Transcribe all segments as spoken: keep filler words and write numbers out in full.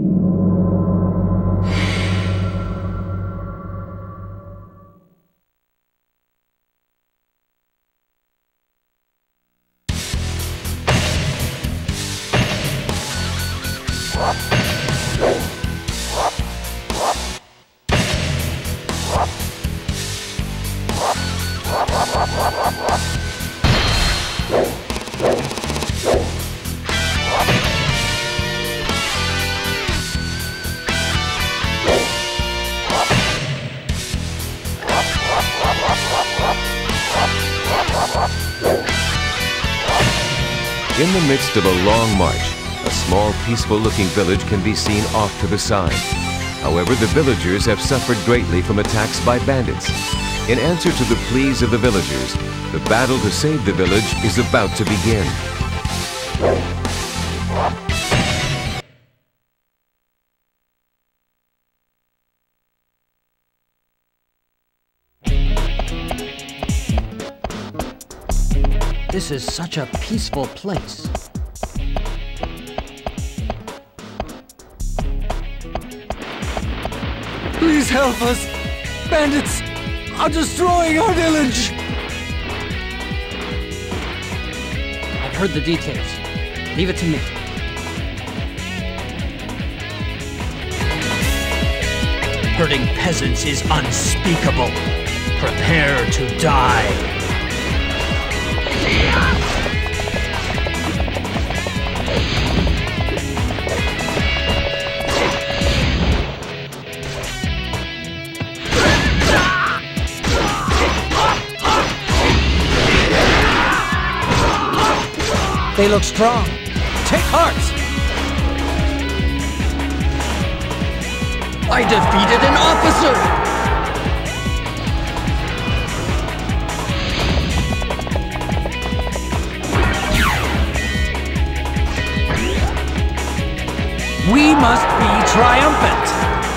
In the midst of a long march, a small peaceful-looking village can be seen off to the side. However, the villagers have suffered greatly from attacks by bandits. In answer to the pleas of the villagers, the battle to save the village is about to begin. This is such a peaceful place. Please help us! Bandits are destroying our village! I've heard the details. Leave it to me. Hurting peasants is unspeakable. Prepare to die. They look strong. Take heart! I defeated an officer! We must be triumphant!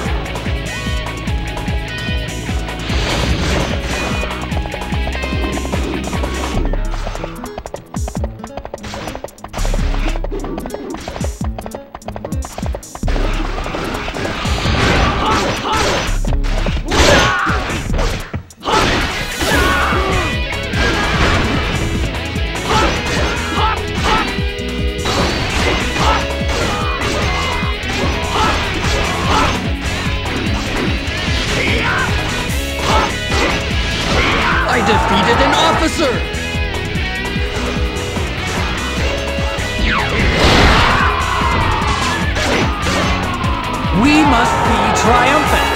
Defeated an officer! We must be triumphant!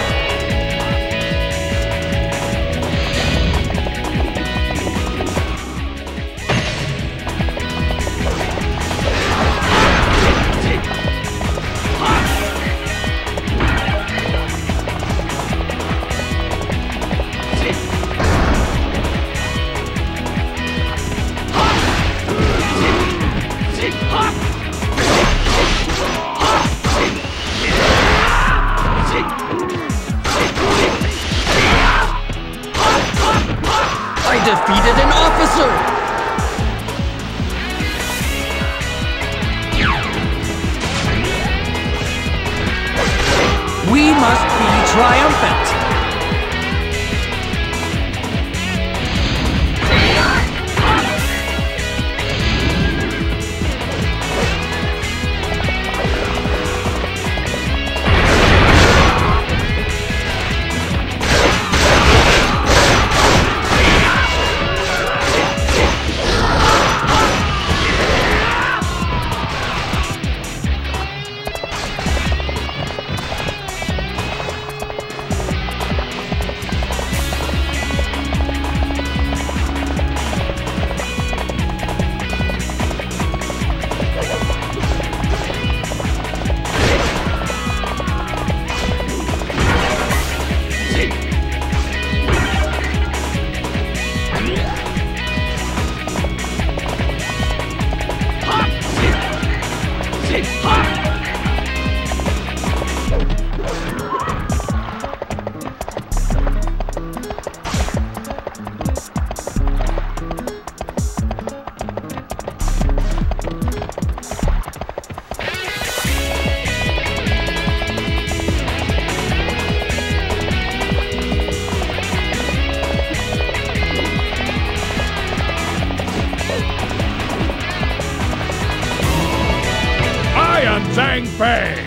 Defeated an officer! We must be triumphant! Zhang Fei!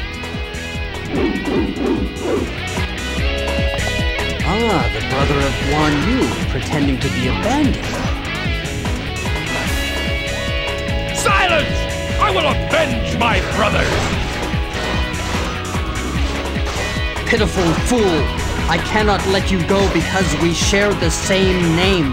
Ah, the brother of Guan Yu, pretending to be a bandit. Silence! I will avenge my brothers! Pitiful fool! I cannot let you go because we share the same name.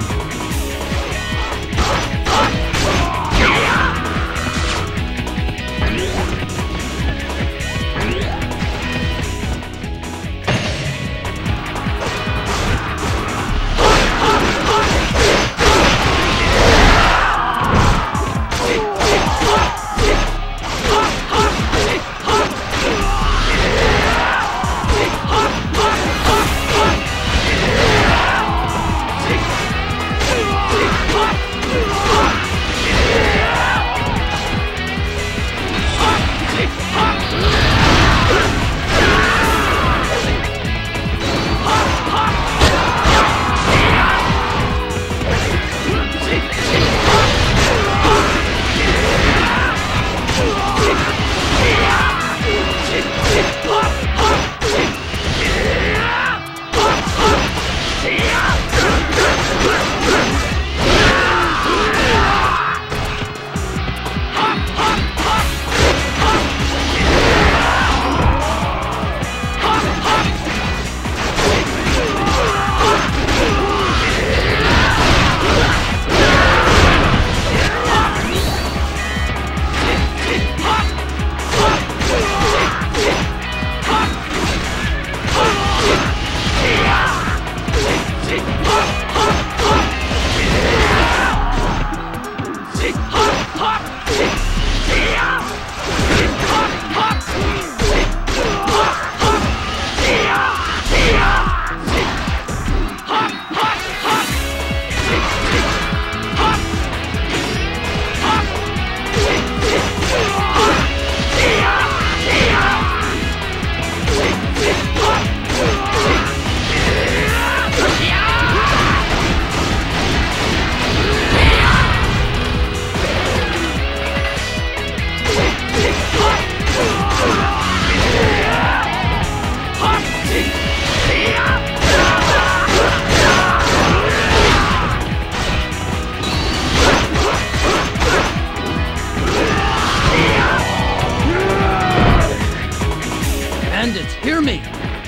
Bandits, hear me!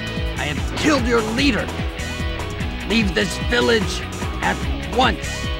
I have killed your leader! Leave this village at once!